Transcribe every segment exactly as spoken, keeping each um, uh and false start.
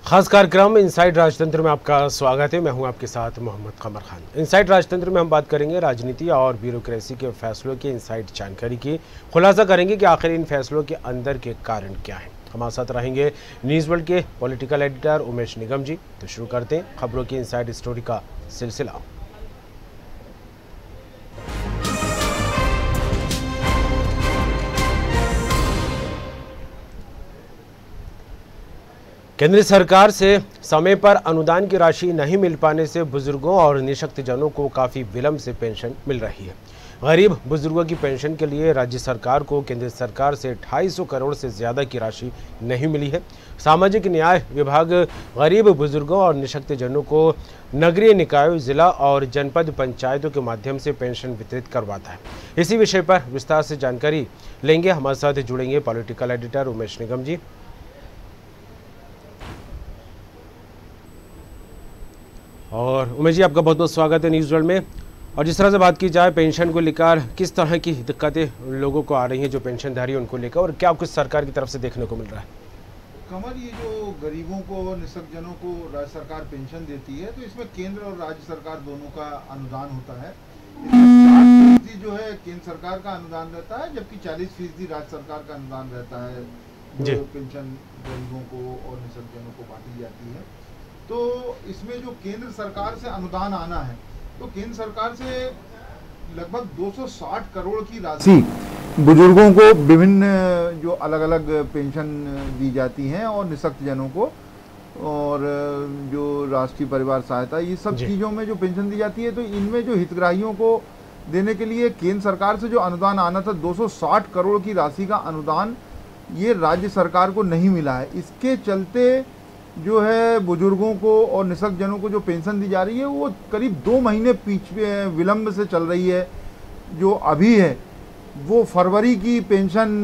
खास कार्यक्रम इनसाइड राजतंत्र में आपका स्वागत है। मैं हूं आपके साथ मोहम्मद कमर खान। इनसाइड राजतंत्र में हम बात करेंगे राजनीति और ब्यूरोक्रेसी के फैसलों की इनसाइड जानकारी की। खुलासा करेंगे कि आखिर इन फैसलों के अंदर के कारण क्या है। हमारे साथ रहेंगे न्यूज़ वर्ल्ड के पॉलिटिकल एडिटर उमेश निगम जी। तो शुरू करते हैं खबरों की इनसाइड स्टोरी का सिलसिला। केंद्र सरकार से समय पर अनुदान की राशि नहीं मिल पाने से बुजुर्गों और निशक्तजनों को काफ़ी विलंब से पेंशन मिल रही है। गरीब बुजुर्गों की पेंशन के लिए राज्य सरकार को केंद्र सरकार से ढाई सौ करोड़ से ज़्यादा की राशि नहीं मिली है। सामाजिक न्याय विभाग गरीब बुजुर्गों और निशक्तजनों को नगरीय निकायों, जिला और जनपद पंचायतों के माध्यम से पेंशन वितरित करवाता है। इसी विषय पर विस्तार से जानकारी लेंगे। हमारे साथ जुड़ेंगे पॉलिटिकल एडिटर उमेश निगम जी। और उमेश जी, आपका बहुत बहुत स्वागत है न्यूज़ वर्ल्ड में। और जिस तरह से बात की जाए पेंशन को लेकर, किस तरह की दिक्कतें लोगों को आ रही हैं जो पेंशनधारी उनको लेकर, और क्या कुछ सरकार की तरफ से देखने को मिल रहा है? कमल, ये जो गरीबों को, निशक्तजनों को राज्य सरकार पेंशन देती है, तो इसमें केंद्र और राज्य सरकार दोनों का अनुदान होता है। इसमें साठ फीसदी जो है केंद्र सरकार का अनुदान रहता है, जबकि चालीस फीसदी राज्य सरकार का अनुदान रहता है जो पेंशन गरीबों को और निशक्तजनों को बांटी जाती है। तो इसमें जो केंद्र सरकार से अनुदान आना है, तो केंद्र सरकार से लगभग दो सौ साठ करोड़ की राशि बुजुर्गों को विभिन्न जो अलग अलग पेंशन दी जाती हैं और निशक्तजनों को और जो राष्ट्रीय परिवार सहायता, ये सब चीज़ों में जो पेंशन दी जाती है, तो इनमें जो हितग्राहियों को देने के लिए केंद्र सरकार से जो अनुदान आना था दो सौ साठ करोड़ की राशि का अनुदान, ये राज्य सरकार को नहीं मिला है। इसके चलते जो है बुजुर्गों को और निशक्तजनों को जो पेंशन दी जा रही है वो करीब दो महीने पीछे विलंब से चल रही है। जो अभी है वो फरवरी की पेंशन,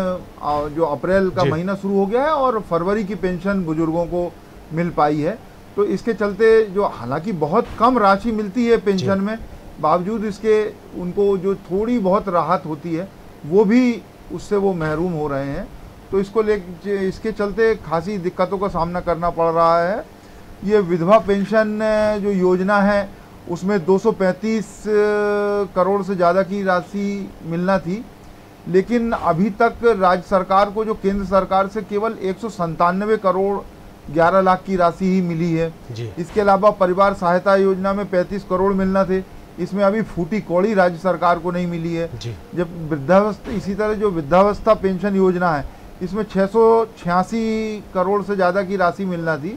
जो अप्रैल का महीना शुरू हो गया है और फरवरी की पेंशन बुजुर्गों को मिल पाई है। तो इसके चलते जो हालांकि बहुत कम राशि मिलती है पेंशन में, बावजूद इसके उनको जो थोड़ी बहुत राहत होती है वो भी उससे वो महरूम हो रहे हैं। तो इसको ले इसके चलते खासी दिक्कतों का सामना करना पड़ रहा है। ये विधवा पेंशन जो योजना है उसमें दो सौ पैंतीस करोड़ से ज़्यादा की राशि मिलना थी, लेकिन अभी तक राज्य सरकार को जो केंद्र सरकार से केवल एक सौ संतानवे करोड़ ग्यारह लाख की राशि ही मिली है। इसके अलावा परिवार सहायता योजना में पैंतीस करोड़ मिलना थे, इसमें अभी फूटी कौड़ी राज्य सरकार को नहीं मिली है। जब वृद्धावस्था, इसी तरह जो वृद्धावस्था पेंशन योजना है इसमें छः सौ छियासी करोड़ से ज़्यादा की राशि मिलना थी,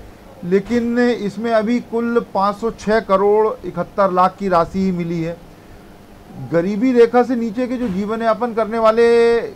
लेकिन इसमें अभी कुल पाँच सौ छह करोड़ इकहत्तर लाख की राशि ही मिली है। गरीबी रेखा से नीचे के जो जीवन यापन करने वाले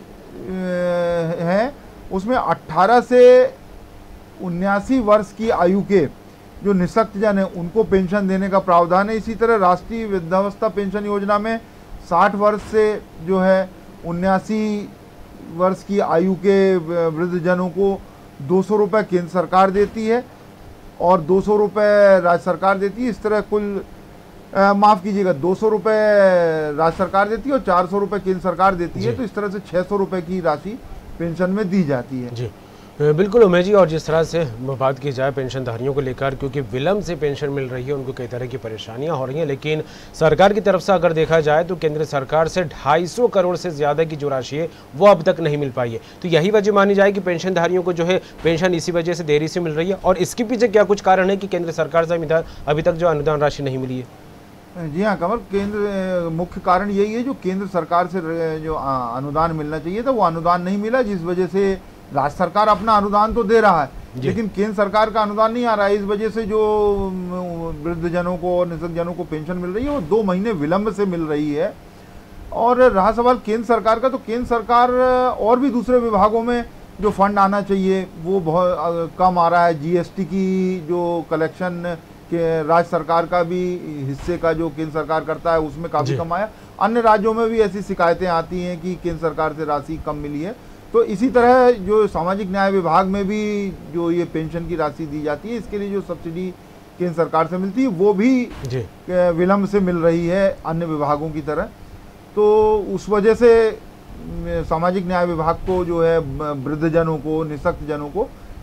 हैं उसमें अट्ठारह से उन्यासी वर्ष की आयु के जो निशक्तजन हैं उनको पेंशन देने का प्रावधान है। इसी तरह राष्ट्रीय वृद्धावस्था पेंशन योजना में साठ वर्ष से जो है उन्यासी वर्ष की आयु के वृद्धजनों को दो सौ रुपये केंद्र सरकार देती है और दो सौ रुपये राज्य सरकार देती है। इस तरह कुल माफ़ कीजिएगा दो सौ रुपये राज्य सरकार देती है और चार सौ रुपये केंद्र सरकार देती है। तो इस तरह से छः सौ रुपये की राशि पेंशन में दी जाती है। जी बिल्कुल उमेश जी। और जिस तरह से बात की जाए पेंशनधारियों को लेकर, क्योंकि विलंब से पेंशन मिल रही है, उनको कई तरह की परेशानियां हो रही हैं, लेकिन सरकार की तरफ से अगर देखा जाए तो केंद्र सरकार से ढाई सौ करोड़ से ज़्यादा की जो राशि है वो अब तक नहीं मिल पाई है। तो यही वजह मानी जाए कि पेंशनधारियों को जो है पेंशन इसी वजह से देरी से मिल रही है, और इसके पीछे क्या कुछ कारण है कि केंद्र सरकार से अभी तक जो अनुदान राशि नहीं मिली है? जी हाँ कमल, केंद्र मुख्य कारण यही है, जो केंद्र सरकार से जो अनुदान मिलना चाहिए था वो अनुदान नहीं मिला, जिस वजह से राज्य सरकार अपना अनुदान तो दे रहा है लेकिन केंद्र सरकार का अनुदान नहीं आ रहा है। इस वजह से जो वृद्धजनों को और निशक्तजनों को पेंशन मिल रही है वो दो महीने विलंब से मिल रही है। और रहा सवाल केंद्र सरकार का, तो केंद्र सरकार और भी दूसरे विभागों में जो फंड आना चाहिए वो बहुत कम आ रहा है। जीएसटी की जो कलेक्शन के राज्य सरकार का भी हिस्से का जो केंद्र सरकार करता है उसमें काफ़ी कम आया। अन्य राज्यों में भी ऐसी शिकायतें आती हैं कि केंद्र सरकार से राशि कम मिली है। तो इसी तरह जो सामाजिक न्याय विभाग में भी जो ये पेंशन की राशि दी जाती है, इसके लिए जो सब्सिडी केंद्र सरकार से मिलती है वो भी विलंब से मिल रही है अन्य विभागों की तरह। तो उस वजह से सामाजिक न्याय विभाग को जो है वृद्धजनों को, निशक्तजनों को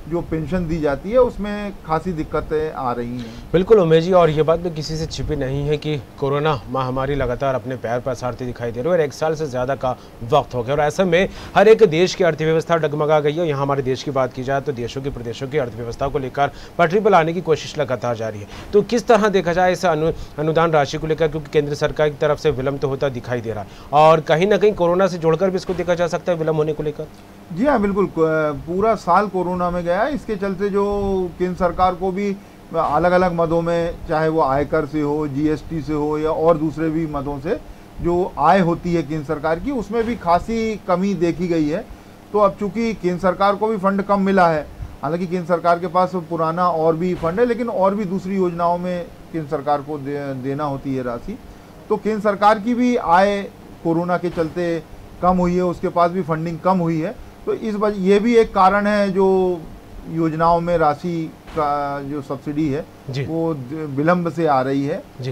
जो पेंशन दी जाती है उसमें खासी दिक्कतें आ रही हैं। बिल्कुल उमेश जी, और ये बात भी किसी से छिपी नहीं है कि कोरोना महामारी लगातार अपने पैर पसारती दिखाई दे रही है और एक साल से ज़्यादा का वक्त हो गया और ऐसे में हर एक देश की अर्थव्यवस्था डगमगा गई है। यहाँ हमारे देश की बात की जाए तो देशों की प्रदेशों की अर्थव्यवस्था को लेकर पटरी पर लाने की कोशिश लगातार जारी है। तो किस तरह देखा जाए इस अनु, अनुदान राशि को लेकर, क्योंकि केंद्र सरकार की तरफ से विलंब तो होता दिखाई दे रहा है और कहीं ना कहीं कोरोना से जोड़कर भी इसको देखा जा सकता है विलंब होने को लेकर। जी हाँ, बिल्कुल, पूरा साल कोरोना में गया, इसके चलते जो केंद्र सरकार को भी अलग अलग मदों में, चाहे वो आयकर से हो, जीएसटी से हो या और दूसरे भी मदों से जो आय होती है केंद्र सरकार की, उसमें भी खासी कमी देखी गई है। तो अब चूंकि केंद्र सरकार को भी फंड कम मिला है, हालांकि केंद्र सरकार के पास पुराना और भी फंड है, लेकिन और भी दूसरी योजनाओं में केंद्र सरकार को दे, देना होती है राशि, तो केंद्र सरकार की भी आय कोरोना के चलते कम हुई है, उसके पास भी फंडिंग कम हुई है। तो इस वजह ये भी एक कारण है जो योजनाओं में राशि का जो सब्सिडी है वो विलंब से आ रही है जी,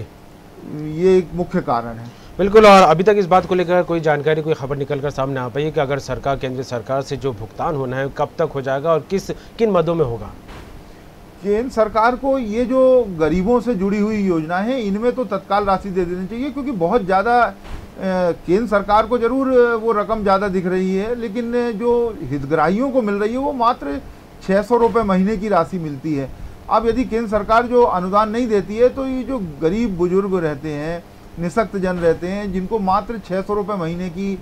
ये एक मुख्य कारण है। बिल्कुल, और अभी तक इस बात को लेकर कोई जानकारी, कोई खबर निकल कर सामने आ पाई है कि अगर सरकार, केंद्र सरकार से जो भुगतान होना है कब तक हो जाएगा और किस किन मदों में होगा? केंद्र सरकार को ये जो गरीबों से जुड़ी हुई योजना है इनमें तो तत्काल राशि दे देनी चाहिए, क्योंकि बहुत ज़्यादा केंद्र सरकार को जरूर वो रकम ज़्यादा दिख रही है, लेकिन जो हितग्राहियों को मिल रही है वो मात्र छः सौ रुपये महीने की राशि मिलती है। अब यदि केंद्र सरकार जो अनुदान नहीं देती है तो ये जो गरीब बुजुर्ग रहते हैं, निःशक्त जन रहते हैं, जिनको मात्र छः सौ रुपये महीने की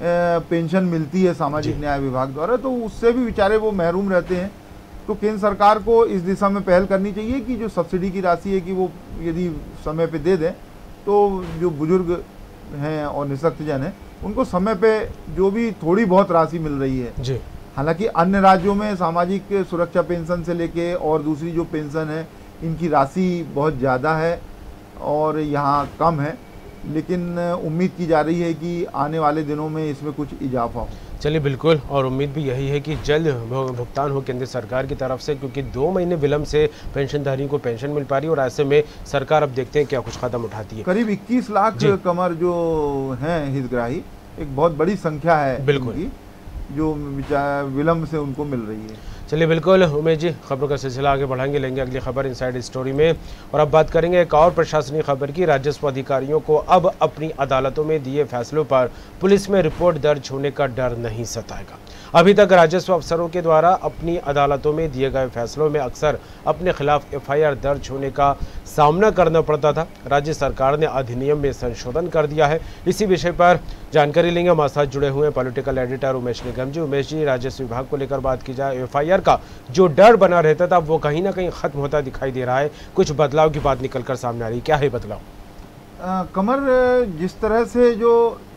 पेंशन मिलती है सामाजिक न्याय विभाग द्वारा, तो उससे भी बेचारे वो महरूम रहते हैं। तो केंद्र सरकार को इस दिशा में पहल करनी चाहिए कि जो सब्सिडी की राशि है कि वो यदि समय पे दे दें तो जो बुजुर्ग हैं और निःशक्त जन हैं उनको समय पे जो भी थोड़ी बहुत राशि मिल रही है जी। हालांकि अन्य राज्यों में सामाजिक सुरक्षा पेंशन से लेके और दूसरी जो पेंशन है इनकी राशि बहुत ज़्यादा है और यहाँ कम है, लेकिन उम्मीद की जा रही है कि आने वाले दिनों में इसमें कुछ इजाफा हो। चलिए बिल्कुल, और उम्मीद भी यही है कि जल्द भुगतान हो केंद्र सरकार की तरफ से, क्योंकि दो महीने विलंब से पेंशनधारियों को पेंशन मिल पा रही है और ऐसे में सरकार अब देखते हैं क्या कुछ कदम उठाती है। करीब इक्कीस लाख कमर जो हैं हितग्राही, एक बहुत बड़ी संख्या है बिल्कुल जो विलंब से उनको मिल रही है। चलिए बिल्कुल उमेश जी, खबरों का सिलसिला आगे बढ़ाएंगे, लेंगे अगली खबर इनसाइड स्टोरी में। और अब बात करेंगे एक और प्रशासनिक खबर की। राजस्व अधिकारियों को अब अपनी अदालतों में दिए फैसलों पर पुलिस में रिपोर्ट दर्ज होने का डर नहीं सताएगा। अभी तक राजस्व अफसरों के द्वारा अपनी अदालतों में दिए गए फैसलों में अक्सर अपने खिलाफ एफ आई आर दर्ज होने का सामना करना पड़ता था। राज्य सरकार ने अधिनियम में संशोधन कर दिया है। इसी विषय पर जानकारी लेंगे, हमारे साथ जुड़े हुए पॉलिटिकल एडिटर उमेश निगम जी। उमेश जी, राजस्व विभाग को लेकर बात की जाए, एफ आई आर का जो डर बना रहता था वो कहीं ना कहीं खत्म होता दिखाई दे रहा है, कुछ बदलाव की बात निकल कर सामने आ रही, क्या है बदलाव? आ, कमर, जिस तरह से जो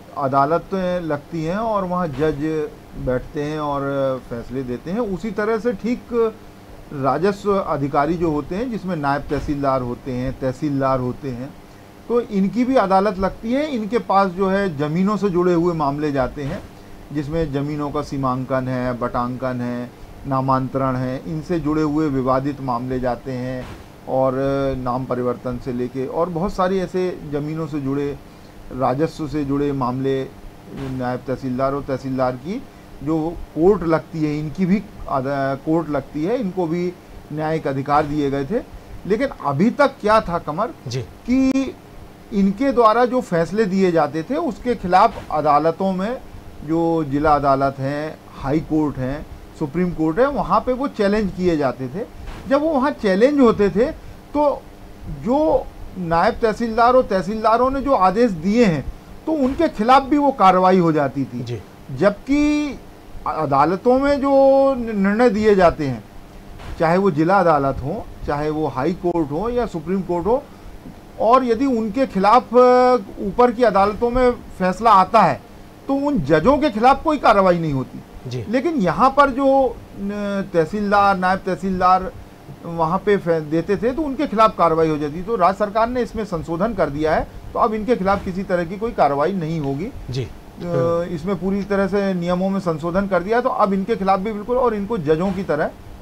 अदालतें लगती हैं और वहाँ जज बैठते हैं और फैसले देते हैं, उसी तरह से ठीक राजस्व अधिकारी जो होते हैं, जिसमें नायब तहसीलदार होते हैं, तहसीलदार होते हैं, तो इनकी भी अदालत लगती है। इनके पास जो है ज़मीनों से जुड़े हुए मामले जाते हैं, जिसमें ज़मीनों का सीमांकन है, बटांकन है, नामांतरण है, इनसे जुड़े हुए विवादित मामले जाते हैं और नाम परिवर्तन से लेके और बहुत सारी ऐसे ज़मीनों से जुड़े, राजस्व से जुड़े मामले नायब तहसीलदार और तहसीलदार की जो कोर्ट लगती है, इनकी भी कोर्ट लगती है, इनको भी न्यायिक अधिकार दिए गए थे। लेकिन अभी तक क्या था कमर जी, कि इनके द्वारा जो फैसले दिए जाते थे उसके खिलाफ अदालतों में, जो जिला अदालत हैं, हाई कोर्ट हैं, सुप्रीम कोर्ट है, वहाँ पे वो चैलेंज किए जाते थे। जब वो वहाँ चैलेंज होते थे तो जो नायब तहसीलदार और तहसीलदारों ने जो आदेश दिए हैं तो उनके खिलाफ भी वो कार्रवाई हो जाती थी। जबकि अदालतों में जो निर्णय दिए जाते हैं, चाहे वो जिला अदालत हो, चाहे वो हाई कोर्ट हो या सुप्रीम कोर्ट हो, और यदि उनके खिलाफ ऊपर की अदालतों में फैसला आता है तो उन जजों के खिलाफ कोई कार्रवाई नहीं होती जी। लेकिन यहाँ पर जो तहसीलदार, नायब तहसीलदार वहाँ पे देते थे तो उनके खिलाफ कार्रवाई हो जाती। तो राज्य सरकार ने इसमें संशोधन कर दिया है, तो अब इनके खिलाफ किसी तरह की कोई कार्रवाई नहीं होगी जी। इसमें पूरी तरह से नियमों में संशोधन कर दिया, तो अब इनके खिलाफ भी बिल्कुल, और इनको जजों की तरह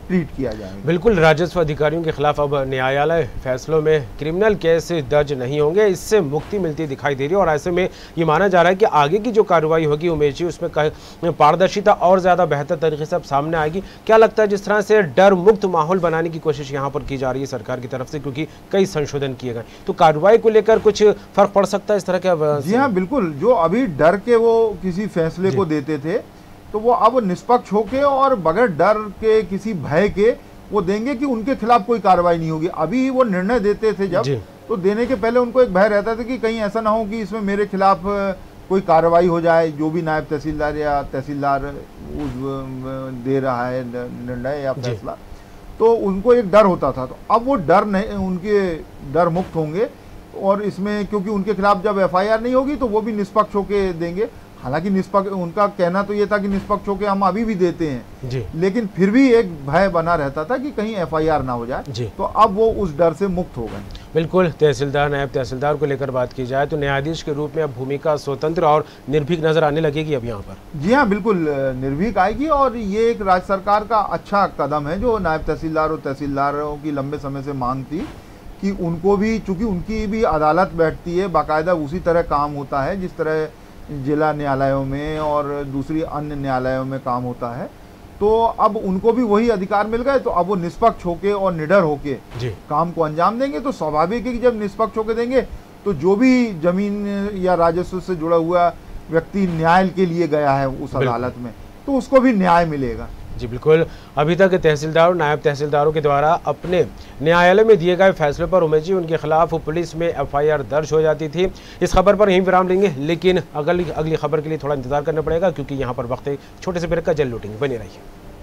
ट्रीट किया जाएगा। बिल्कुल, राजस्व अधिकारियों के खिलाफ अब न्यायालय फैसलों में क्रिमिनल केस दर्ज नहीं होंगे, इससे मुक्ति मिलती दिखाई दे रही है। और ऐसे में ये माना जा रहा है कि आगे की जो कार्रवाई होगी उमेश जी, उसमें पारदर्शिता और ज़्यादा बेहतर तरीके से अब सामने आएगी। क्या लगता है जिस तरह से डर मुक्त माहौल बनाने की कोशिश यहाँ पर की जा रही है सरकार की तरफ से, क्योंकि कई संशोधन किए गए, तो कार्रवाई को लेकर कुछ फर्क पड़ सकता है इस तरह का? जी हाँ, बिल्कुल। जो अभी डर के वो किसी फैसले को देते थे, तो वो अब निष्पक्ष होके और बगैर डर के, किसी भय के वो देंगे कि उनके खिलाफ कोई कार्रवाई नहीं होगी। अभी वो निर्णय देते थे जब, तो देने के पहले उनको एक भय रहता था कि कहीं ऐसा ना हो कि इसमें मेरे खिलाफ कोई कार्रवाई हो जाए, जो भी नायब तहसीलदार या तहसीलदार उस दे रहा है निर्णय या फैसला, तो उनको एक डर होता था। तो अब वो डर नहीं, उनके डर मुक्त होंगे। और इसमें क्योंकि उनके खिलाफ जब एफ आई आर नहीं होगी तो वो भी निष्पक्ष होके देंगे। हालांकि निष्पक्ष, उनका कहना तो ये था कि निष्पक्ष होके हम अभी भी देते हैं जी, लेकिन फिर भी एक भय बना रहता था कि कहीं एफ आई आर ना हो जाए। तो अब वो उस डर से मुक्त हो गए। बिल्कुल, तहसीलदार, नायब तहसीलदार को लेकर बात की जाए तो न्यायाधीश के रूप में अब भूमिका स्वतंत्र और निर्भीक नजर आने लगेगी अब यहाँ पर। जी हाँ, बिल्कुल निर्भीक आएगी। और ये एक राज्य सरकार का अच्छा कदम है, जो नायब तहसीलदार और तहसीलदारों की लंबे समय से मांग थी कि उनको भी, चूंकि उनकी भी अदालत बैठती है, बाकायदा उसी तरह काम होता है जिस तरह जिला न्यायालयों में और दूसरी अन्य न्यायालयों में काम होता है। तो अब उनको भी वही अधिकार मिल गए, तो अब वो निष्पक्ष होके और निडर होके काम को अंजाम देंगे। तो स्वाभाविक है कि जब निष्पक्ष होके देंगे तो जो भी जमीन या राजस्व से जुड़ा हुआ व्यक्ति न्याय के लिए गया है उस अदालत में, तो उसको भी न्याय मिलेगा। जी बिल्कुल, अभी तक तहसीलदार और नायब तहसीलदारों के द्वारा अपने न्यायालय में दिए गए फैसले पर उमेश जी उनके खिलाफ पुलिस में एफ आई आर दर्ज हो जाती थी। इस खबर पर यहीं विराम लेंगे, लेकिन अगली अगली खबर के लिए थोड़ा इंतजार करना पड़ेगा, क्योंकि यहाँ पर वक्त छोटे से ब्रेक का जल लूटेंगे। बने रहिए।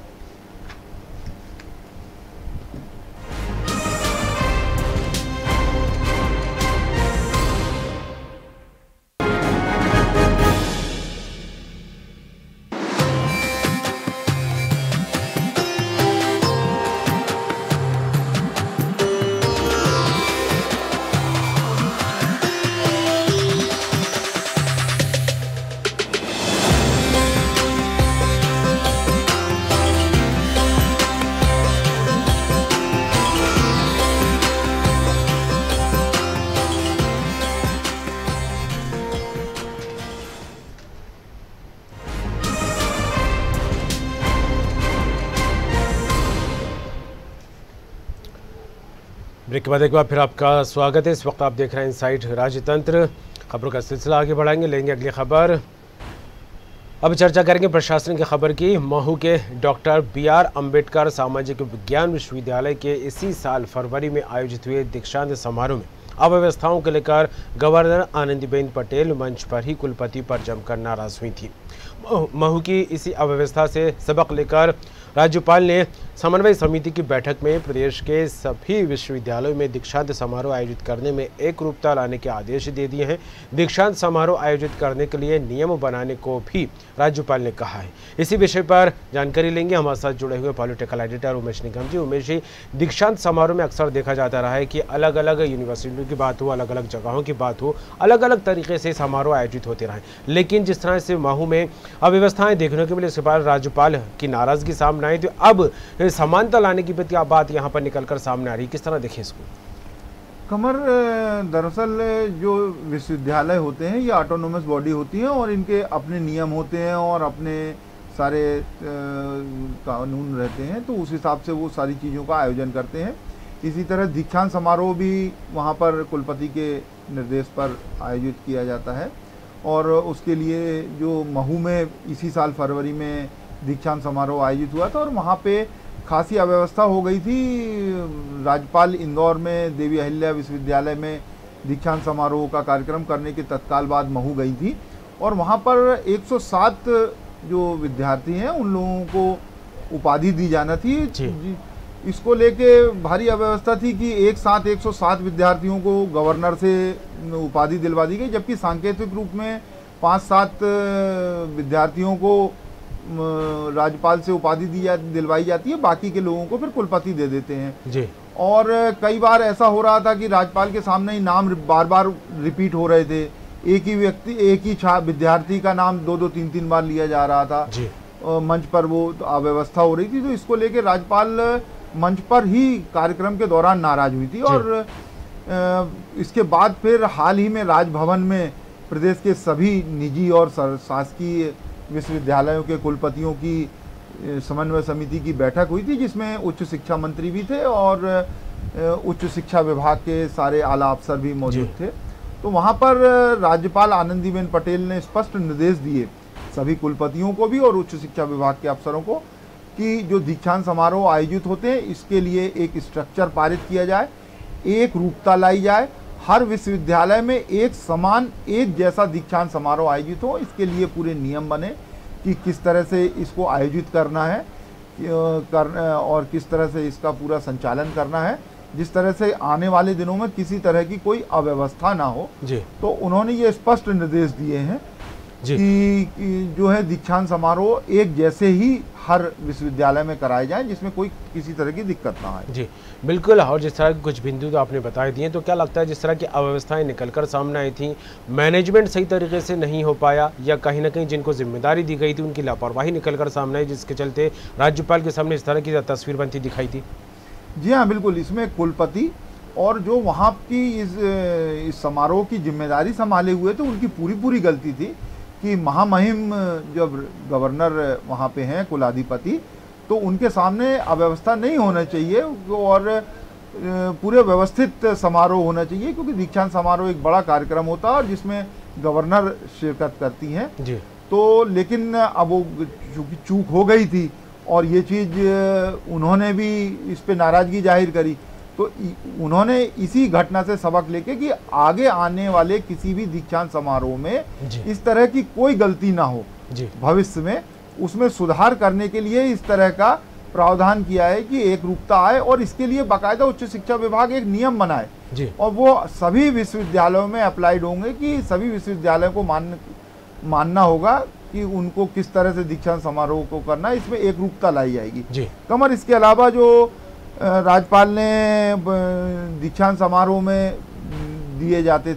ब्रेक के बाद एक बार फिर आपका स्वागत है। इस वक्त आप देख रहे हैं इनसाइड राजतंत्र। खबरों का सिलसिला आगे बढ़ाएंगे, लेंगे अगली खबर। अब चर्चा करेंगे प्रशासन की खबर की। महू के डॉक्टर बी आर अम्बेडकर सामाजिक विज्ञान विश्वविद्यालय के इसी साल फरवरी में आयोजित हुए दीक्षांत समारोह में अव्यवस्थाओं को लेकर गवर्नर आनंदीबेन पटेल मंच पर ही कुलपति पर जमकर नाराज हुई थी। महू की इसी अव्यवस्था से सबक लेकर राज्यपाल ने समन्वय समिति की बैठक में प्रदेश के सभी विश्वविद्यालयों में दीक्षांत समारोह आयोजित करने में एक रूपता लाने के आदेश दे दिए हैं। दीक्षांत समारोह आयोजित करने के लिए नियम बनाने को भी राज्यपाल ने कहा है। इसी विषय पर जानकारी लेंगे हमारे साथ जुड़े हुए पॉलिटिकल एडिटर उमेश निगम जी। उमेश जी, दीक्षांत समारोह में अक्सर देखा जाता रहा है कि अलग अलग यूनिवर्सिटियों की बात हो, अलग अलग जगहों की बात हो, अलग अलग तरीके से समारोह आयोजित होते रहे, लेकिन जिस तरह से महू में अव्यवस्थाएं देखने को मिली, इसके बाद राज्यपाल की नाराजगी सामने आई, तो अब समानता लाने की बात यहाँ पर निकलकर सामने आ रही, किस तरह देखें इसको? कमर, दरअसल जो विश्वविद्यालय होते हैं ये ऑटोनोमस बॉडी होती हैं और इनके अपने नियम होते हैं और अपने सारे कानून रहते हैं, तो उस हिसाब से वो सारी चीज़ों का आयोजन करते हैं। इसी तरह दीक्षांत समारोह भी वहाँ पर कुलपति के निर्देश पर आयोजित किया जाता है। और उसके लिए जो महू में इसी साल फरवरी में दीक्षांत समारोह आयोजित हुआ था और वहाँ पे खासी अव्यवस्था हो गई थी। राज्यपाल इंदौर में देवी अहिल्या विश्वविद्यालय में दीक्षांत समारोह का कार्यक्रम करने के तत्काल बाद महू गई थी और वहाँ पर एक सौ सात जो विद्यार्थी हैं उन लोगों को उपाधि दी जाना थी। जी। इसको लेके भारी अव्यवस्था थी कि एक साथ एक सौ सात विद्यार्थियों को गवर्नर से उपाधि दिलवा दी गई, जबकि सांकेतिक रूप में पाँच सात विद्यार्थियों को राज्यपाल से उपाधि दी जा दिलवाई जाती है, बाकी के लोगों को फिर कुलपति दे देते हैं जी। और कई बार ऐसा हो रहा था कि राज्यपाल के सामने ही नाम बार बार रिपीट हो रहे थे, एक ही व्यक्ति, एक ही छा विद्यार्थी का नाम दो दो तीन तीन बार लिया जा रहा था जी। मंच पर वो अव्यवस्था हो रही थी, तो इसको लेकर राज्यपाल मंच पर ही कार्यक्रम के दौरान नाराज हुई थी। और इसके बाद फिर हाल ही में राजभवन में प्रदेश के सभी निजी और शासकीय विश्वविद्यालयों के कुलपतियों की समन्वय समिति की बैठक हुई थी, जिसमें उच्च शिक्षा मंत्री भी थे और उच्च शिक्षा विभाग के सारे आला अफसर भी मौजूद थे। तो वहाँ पर राज्यपाल आनंदीबेन पटेल ने स्पष्ट निर्देश दिए सभी कुलपतियों को भी और उच्च शिक्षा विभाग के अफसरों को कि जो दीक्षांत समारोह आयोजित होते हैं इसके लिए एक स्ट्रक्चर पारित किया जाए, एक रूपता लाई जाए, हर विश्वविद्यालय में एक समान एक जैसा दीक्षांत समारोह आयोजित हो। इसके लिए पूरे नियम बने कि किस तरह से इसको आयोजित करना है कर और किस तरह से इसका पूरा संचालन करना है, जिस तरह से आने वाले दिनों में किसी तरह की कोई अव्यवस्था ना हो जी। तो उन्होंने ये स्पष्ट निर्देश दिए हैं कि, कि जो है दीक्षांत समारोह एक जैसे ही हर विश्वविद्यालय में कराए जाएं, जिसमें कोई किसी तरह की दिक्कत ना आए। जी बिल्कुल। और जिस तरह के कुछ बिंदु तो आपने बता दिए, तो क्या लगता है जिस तरह की अव्यवस्थाएं निकलकर सामने आई थी, मैनेजमेंट सही तरीके से नहीं हो पाया या कहीं ना कहीं जिनको जिम्मेदारी दी गई थी उनकी लापरवाही निकलकर सामने आई, जिसके चलते राज्यपाल के सामने इस तरह की तस्वीर बनती दिखाई थी? जी हाँ बिल्कुल। इसमें कुलपति और जो वहाँ की इस, इस समारोह की जिम्मेदारी संभाले हुए थे उनकी पूरी पूरी गलती थी कि महामहिम जब गवर्नर वहाँ पे हैं कुलाधिपति, तो उनके सामने अव्यवस्था नहीं होना चाहिए और पूरे व्यवस्थित समारोह होना चाहिए, क्योंकि दीक्षांत समारोह एक बड़ा कार्यक्रम होता है और जिसमें गवर्नर शिरकत करती हैं जी। तो लेकिन अब वो चूँकि चूक हो गई थी और ये चीज़ उन्होंने भी इस पे नाराज़गी जाहिर करी, तो उन्होंने इसी घटना से सबक लेके कि आगे आने वाले किसी भी दीक्षांत समारोह में इस तरह की कोई गलती ना हो भविष्य में, उसमें सुधार करने के लिए इस तरह का प्रावधान किया है कि एक रूपता आए और इसके लिए बाकायदा उच्च शिक्षा विभाग एक नियम बनाए जी। और वो सभी विश्वविद्यालयों में अप्लाइड होंगे कि सभी विश्वविद्यालयों को मान मानना होगा कि उनको किस तरह से दीक्षांत समारोह को करना है, इसमें एक रूपता लाई जाएगी जी। कमर इसके अलावा जो राज्यपाल ने दीक्षांत समारोह में दिए जाते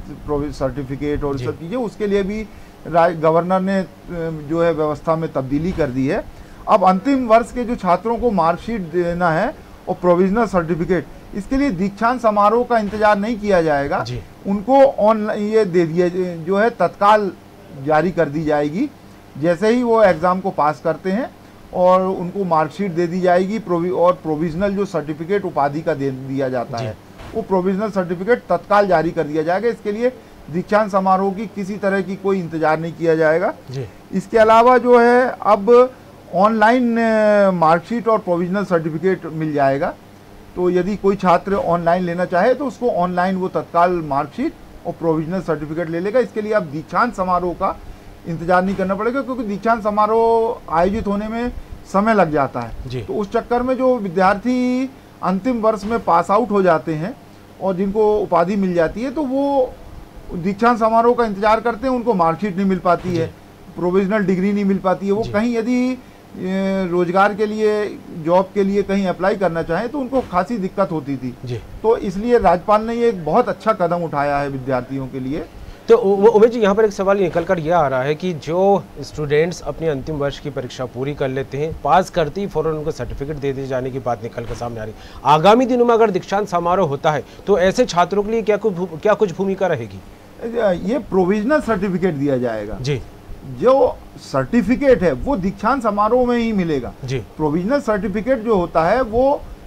थे सर्टिफिकेट और सब चीज़ें, उसके लिए भी गवर्नर ने जो है व्यवस्था में तब्दीली कर दी है। अब अंतिम वर्ष के जो छात्रों को मार्कशीट देना है और प्रोविजनल सर्टिफिकेट, इसके लिए दीक्षांत समारोह का इंतजार नहीं किया जाएगा, उनको ऑनलाइन ये दे दिया जो है तत्काल जारी कर दी जाएगी। जैसे ही वो एग्ज़ाम को पास करते हैं और उनको मार्कशीट दे दी जाएगी प्रोवि और प्रोविजनल जो सर्टिफिकेट उपाधि का दे दिया जाता है, वो प्रोविजनल सर्टिफिकेट तत्काल जारी कर दिया जाएगा। इसके लिए दीक्षांत समारोह की किसी तरह की कोई इंतजार नहीं किया जाएगा। इसके अलावा जो है अब ऑनलाइन मार्कशीट और प्रोविजनल सर्टिफिकेट मिल जाएगा, तो यदि कोई छात्र ऑनलाइन लेना चाहे तो उसको ऑनलाइन वो तत्काल मार्कशीट और प्रोविजनल सर्टिफिकेट ले लेगा। इसके लिए अब दीक्षांत समारोह का इंतजार नहीं करना पड़ेगा, क्योंकि दीक्षांत समारोह आयोजित होने में समय लग जाता है। तो उस चक्कर में जो विद्यार्थी अंतिम वर्ष में पास आउट हो जाते हैं और जिनको उपाधि मिल जाती है, तो वो दीक्षांत समारोह का इंतजार करते हैं, उनको मार्कशीट नहीं मिल पाती है, प्रोविजनल डिग्री नहीं मिल पाती है। वो कहीं यदि रोजगार के लिए जॉब के लिए कहीं अप्लाई करना चाहें तो उनको खासी दिक्कत होती थी जी। तो इसलिए राज्यपाल ने ये एक बहुत अच्छा कदम उठाया है विद्यार्थियों के लिए। तो उमेश जी, यहाँ पर एक सवाल निकल कर यह आ रहा है कि जो स्टूडेंट्स अपने अंतिम वर्ष की परीक्षा पूरी कर लेते हैं, पास करते ही फौरन उनको सर्टिफिकेट दे दिए जाने की बात निकल कर सामने आ रही है, आगामी दिनों में अगर दीक्षांत समारोह होता है तो ऐसे छात्रों के लिए क्या कुछ क्या कुछ भूमिका रहेगी? ये प्रोविजनल सर्टिफिकेट दिया जाएगा जी। जो सर्टिफिकेट है वो दीक्षांत समारोह में ही मिलेगा जी। प्रोविजनल सर्टिफिकेट जो होता है वो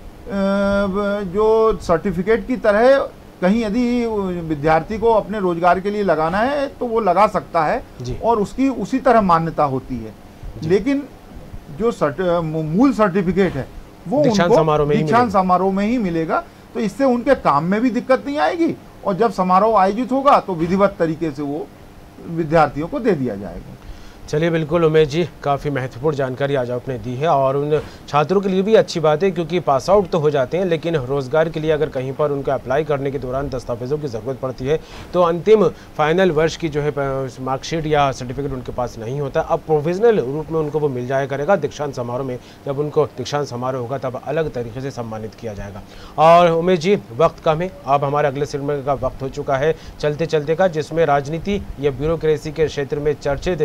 जो सर्टिफिकेट की तरह कहीं यदि विद्यार्थी को अपने रोजगार के लिए लगाना है तो वो लगा सकता है और उसकी उसी तरह मान्यता होती है, लेकिन जो सर्ट, मूल सर्टिफिकेट है वो दीक्षांत समारोह में दीक्षांत समारोह में ही मिलेगा। तो इससे उनके काम में भी दिक्कत नहीं आएगी और जब समारोह आयोजित होगा तो विधिवत तरीके से वो विद्यार्थियों को दे दिया जाएगा। चलिए बिल्कुल उमेश जी, काफ़ी महत्वपूर्ण जानकारी आज आपने दी है और उन छात्रों के लिए भी अच्छी बात है, क्योंकि पास आउट तो हो जाते हैं लेकिन रोज़गार के लिए अगर कहीं पर उनको अप्लाई करने के दौरान दस्तावेज़ों की ज़रूरत पड़ती है तो अंतिम फाइनल वर्ष की जो है मार्कशीट या सर्टिफिकेट उनके पास नहीं होता। अब प्रोविजनल रूप में उनको वो मिल जाया करेगा दीक्षांत समारोह में। जब उनको दीक्षांत समारोह होगा तब अलग तरीके से सम्मानित किया जाएगा। और उमेश जी, वक्त कम है, अब हमारे अगले सेगमेंट का वक्त हो चुका है चलते चलते का, जिसमें राजनीति या ब्यूरोक्रेसी के क्षेत्र में चर्चित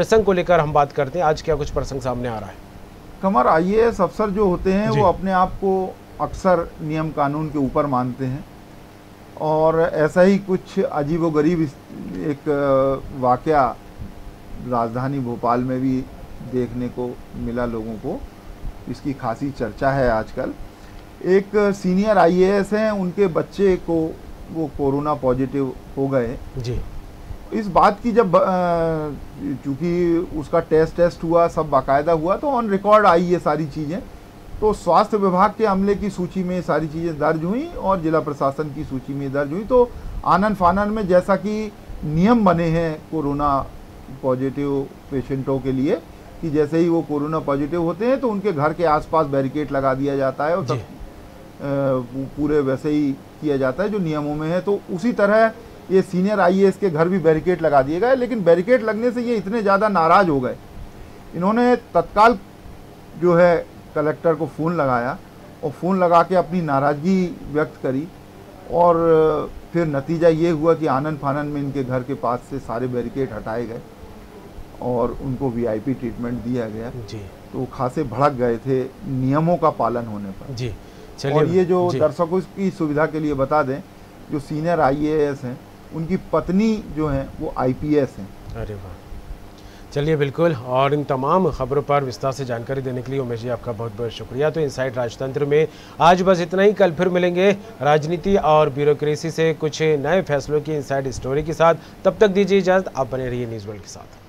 प्रसंग को लेकर हम बात करते हैं। आज क्या कुछ प्रसंग सामने आ रहा है? कमर, आई ए एस अफसर जो होते हैं वो अपने आप को अक्सर नियम कानून के ऊपर मानते हैं और ऐसा ही कुछ अजीबोगरीब एक वाकया राजधानी भोपाल में भी देखने को मिला लोगों को। इसकी खासी चर्चा है आजकल। एक सीनियर आई ए एस हैं, उनके बच्चे को वो कोरोना पॉजिटिव हो गए जी। इस बात की जब चूँकि उसका टेस्ट टेस्ट हुआ, सब बाकायदा हुआ, तो ऑन रिकॉर्ड आई ये सारी चीज़ें। तो स्वास्थ्य विभाग के अमले की सूची में सारी चीज़ें दर्ज हुई और जिला प्रशासन की सूची में दर्ज हुई। तो आनन फानन में जैसा कि नियम बने हैं कोरोना पॉजिटिव पेशेंटों के लिए कि जैसे ही वो कोरोना पॉजिटिव होते हैं तो उनके घर के आसपास बैरिकेड लगा दिया जाता है और सब पूरे वैसे ही किया जाता है जो नियमों में है। तो उसी तरह ये सीनियर आई ए एस के घर भी बैरिकेड लगा दिए गए, लेकिन बैरिकेड लगने से ये इतने ज़्यादा नाराज़ हो गए, इन्होंने तत्काल जो है कलेक्टर को फ़ोन लगाया और फ़ोन लगा के अपनी नाराज़गी व्यक्त करी और फिर नतीजा ये हुआ कि आनन फानन में इनके घर के पास से सारे बैरिकेड हटाए गए और उनको वी आई पी ट्रीटमेंट दिया गया जी। तो खासे भड़क गए थे नियमों का पालन होने पर जी। और ये जो दर्शकों की सुविधा के लिए बता दें, जो सीनियर आई ए एस हैं उनकी पत्नी जो हैं वो आई पी एस हैं। अरे वाह, चलिए बिल्कुल। और इन तमाम खबरों पर विस्तार से जानकारी देने के लिए उमेश जी आपका बहुत बहुत शुक्रिया। तो इनसाइड राजतंत्र में आज बस इतना ही। कल फिर मिलेंगे राजनीति और ब्यूरोक्रेसी से कुछ नए फैसलों की इनसाइड स्टोरी के साथ। तब तक दीजिए इजाज़त, आप बने रहिए न्यूज़ वर्ल्ड के साथ।